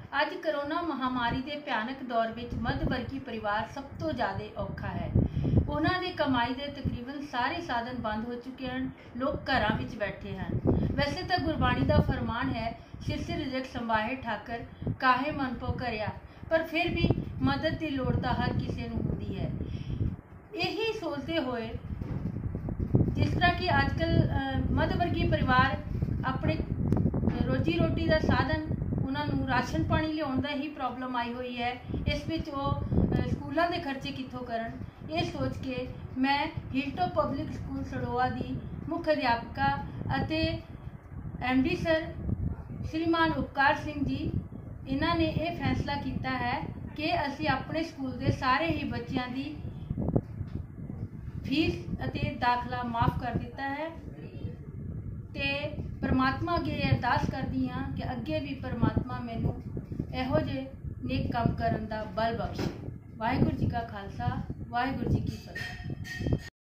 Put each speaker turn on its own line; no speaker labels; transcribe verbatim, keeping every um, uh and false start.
ਅੱਜ ਕਰੋਨਾ ਮਹਾਮਾਰੀ ਦੇ ਭਿਆਨਕ ਦੌਰ ਵਿੱਚ ਮੱਧ ਵਰਗੀ ਪਰਿਵਾਰ ਸਭ ਤੋਂ ਜ਼ਿਆਦਾ ਔਖਾ ਹੈ। ਉਹਨਾਂ ਦੀ ਕਮਾਈ ਦੇ ਤਕਰੀਬਨ ਸਾਰੇ ਸਾਧਨ ਬੰਦ ਹੋ ਚੁੱਕੇ ਹਨ। ਲੋਕ ਘਰਾਂ ਵਿੱਚ ਬੈਠੇ ਹਨ। ਵੈਸੇ ਤਾਂ ਗੁਰਬਾਣੀ ਦਾ ਫਰਮਾਨ ਹੈ, ਸਿਰ ਸਿਰ ਰਿਜ਼ਕ ਸੰਭਾਹੇ ਠਾਕਰ ਕਾਹੇ ਮਨ ਪੋ ਕਰਿਆ, ਪਰ ਫਿਰ ਵੀ ਮਦਦ ਦੀ ਲੋੜ ਤਾਂ ਹਰ ਕਿਸੇ ਨੂੰ ਹੁੰਦੀ ਹੈ। ਇਹੀ ਸੋਚਦੇ ਹੋਏ ਜਿਸ ਤਰ੍ਹਾਂ ਕਿ ਅੱਜ ਕੱਲ੍ਹ ਮੱਧ ਵਰਗੀ ਪਰਿਵਾਰ ਆਪਣੇ ਰੋਜੀ ਰੋਟੀ ਦਾ ਸਾਧਨ ਉਹਨਾਂ ਨੂੰ ਰਾਸ਼ਨ ਪਾਣੀ ਲਿਆਉਣ ਦਾ ਹੀ ਪ੍ਰੋਬਲਮ ਆਈ ਹੋਈ ਹੈ। ਇਸ ਵਿੱਚ ਉਹ ਸਕੂਲਾਂ ਦੇ ਖਰਚੇ ਕਿੱਥੋਂ ਕਰਨ, ਇਹ ਸੋਚ ਕੇ ਮੈਂ ਹਿਲਟੋ ਪਬਲਿਕ ਸਕੂਲ ਸੜੋਆ ਦੀ ਮੁੱਖ ਅਧਿਆਪਕਾ ਅਤੇ ਐਮ ਡੀ ਸਰ ਸ਼੍ਰੀਮਾਨ ਉਪਕਾਰ ਸਿੰਘ ਜੀ, ਇਹਨਾਂ ਨੇ ਇਹ ਫੈਸਲਾ ਕੀਤਾ ਹੈ ਕਿ ਅਸੀਂ ਆਪਣੇ ਸਕੂਲ ਦੇ ਸਾਰੇ ਹੀ ਬੱਚਿਆਂ ਦੀ ਫੀਸ ਅਤੇ ਦਾਖਲਾ ਮਾਫ ਕਰ ਦਿੱਤਾ ਹੈ। ਤੇ परमात्मा अगे अरदास करती हाँ कि अगे भी परमात्मा मैनू इहो जे नेक काम करन दा बल बख्शे। वाहिगुरू जी का खालसा, वाहिगुरू जी की फतेह।